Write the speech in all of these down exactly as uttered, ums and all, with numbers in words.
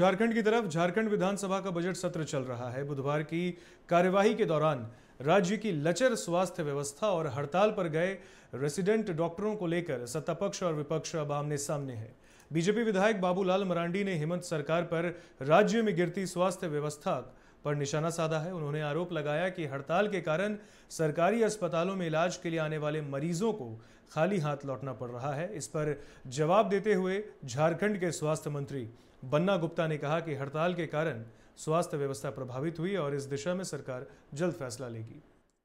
झारखंड की तरफ। झारखंड विधानसभा का बजट सत्र चल रहा है। बुधवार की कार्यवाही के दौरान राज्य की लचर स्वास्थ्य व्यवस्था और हड़ताल पर गए रेसिडेंट डॉक्टरों को लेकर सत्तापक्ष और विपक्ष अब आमने सामने है। बीजेपी विधायक बाबूलाल मरांडी ने हेमंत सरकार पर राज्य में गिरती स्वास्थ्य व्यवस्था पर निशाना साधा है। उन्होंने आरोप लगाया कि हड़ताल के कारण सरकारी अस्पतालों में इलाज के लिए आने वाले मरीजों को खाली हाथ लौटना पड़ रहा है। इस पर जवाब देते हुए झारखंड के स्वास्थ्य मंत्री बन्ना गुप्ता ने कहा कि हड़ताल के कारण स्वास्थ्य व्यवस्था प्रभावित हुई और इस दिशा में सरकार जल्द फैसला लेगी।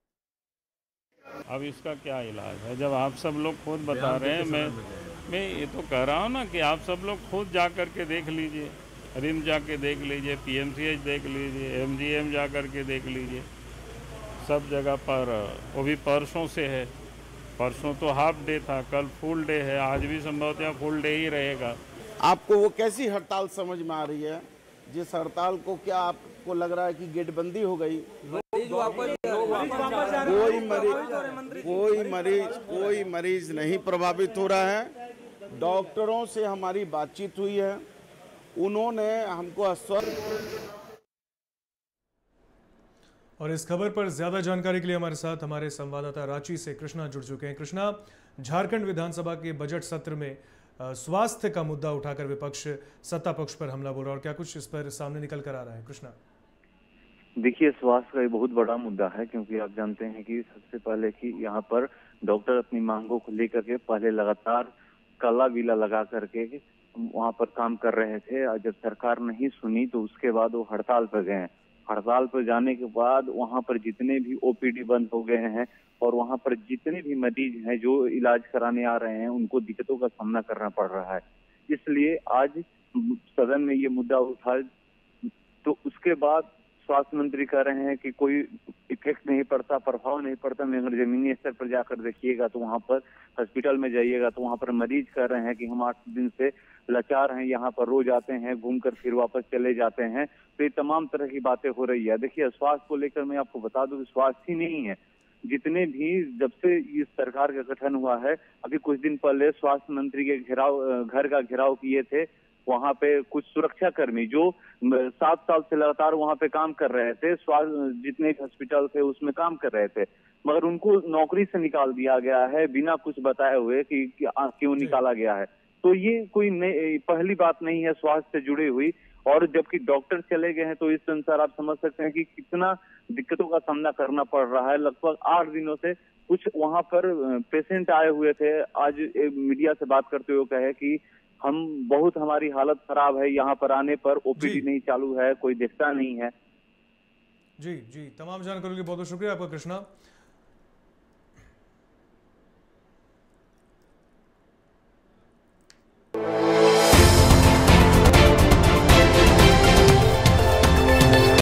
अब इसका क्या इलाज है जब आप सब लोग खुद बता रहे हैं। मैं मैं ये तो कह रहा हूँ ना कि आप सब लोग खुद जा कर के देख लीजिए, रिम जाके देख लीजिए, पीएमसीएच देख लीजिए, एमजीएम जा कर के देख लीजिए। सब जगह पर वो भी परसों से है। परसों तो हाफ डे था, कल फुल डे है, आज भी संभवतः फुल डे ही रहेगा। आपको वो कैसी हड़ताल समझ में आ रही है जिस हड़ताल को क्या आपको लग रहा है कि गेटबंदी हो गई? कोई मरीज कोई मरीज कोई मरीज नहीं प्रभावित हो रहा है। डॉक्टरों से हमारी बातचीत हुई है, उन्होंने हमको आश्वस्त। और इस खबर पर ज्यादा जानकारी के लिए हमारे साथ हमारे संवाददाता रांची से कृष्णा जुड़ चुके हैं। कृष्णा, झारखंड विधानसभा के बजट सत्र में स्वास्थ्य का मुद्दा उठाकर विपक्ष सत्ता पक्ष पर हमला बोल रहा है और क्या कुछ इस पर सामने निकल कर आ रहा है? कृष्णा, देखिए, स्वास्थ्य का एक बहुत बड़ा मुद्दा है क्योंकि आप जानते हैं कि सबसे पहले कि यहाँ पर डॉक्टर अपनी मांगों को लेकर के पहले लगातार काला बिला लगा करके वहाँ पर काम कर रहे थे। जब सरकार नहीं सुनी तो उसके बाद वो हड़ताल पर गए। हड़ताल पर जाने के बाद वहाँ पर जितने भी ओपीडी बंद हो गए हैं और वहाँ पर जितने भी मरीज हैं जो इलाज कराने आ रहे हैं उनको दिक्कतों का सामना करना पड़ रहा है। इसलिए आज सदन में ये मुद्दा उठा तो उसके बाद स्वास्थ्य मंत्री कह रहे हैं कि कोई इफेक्ट नहीं पड़ता, प्रभाव नहीं पड़ता। मगर जमीनी स्तर पर जाकर देखिएगा तो वहाँ पर हॉस्पिटल में जाइएगा तो वहाँ पर मरीज कह रहे हैं कि हम आठ दिन से लाचार हैं, यहाँ पर रोज आते हैं, घूमकर फिर वापस चले जाते हैं। तो ये तमाम तरह की बातें हो रही है। देखिए, स्वास्थ्य को लेकर मैं आपको बता दूं कि स्वास्थ्य ही नहीं है, जितने भी जब से इस सरकार का गठन हुआ है, अभी कुछ दिन पहले स्वास्थ्य मंत्री के घेराव घर का घेराव किए थे। वहां पे कुछ सुरक्षा कर्मी जो सात साल से लगातार वहां पे काम कर रहे थे, स्वास्थ्य जितने हॉस्पिटल थे उसमें काम कर रहे थे, मगर उनको नौकरी से निकाल दिया गया है बिना कुछ बताए हुए कि क्यों निकाला गया है। तो ये कोई पहली बात नहीं है स्वास्थ्य से जुड़ी हुई। और जबकि डॉक्टर चले गए हैं तो इस अनुसार आप समझ सकते हैं कि कितना दिक्कतों का सामना करना पड़ रहा है। लगभग आठ दिनों से कुछ वहां पर पेशेंट आए हुए थे। आज मीडिया से बात करते हुए कहे कि हम बहुत हमारी हालत खराब है, यहाँ पर आने पर ओपीडी नहीं चालू है, कोई देखता नहीं है। जी जी, तमाम जानकारी के लिए बहुत बहुत शुक्रिया आपका कृष्णा।